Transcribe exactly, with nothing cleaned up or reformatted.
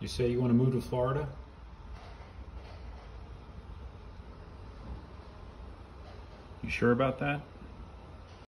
You say you want to move to Florida? You sure about that?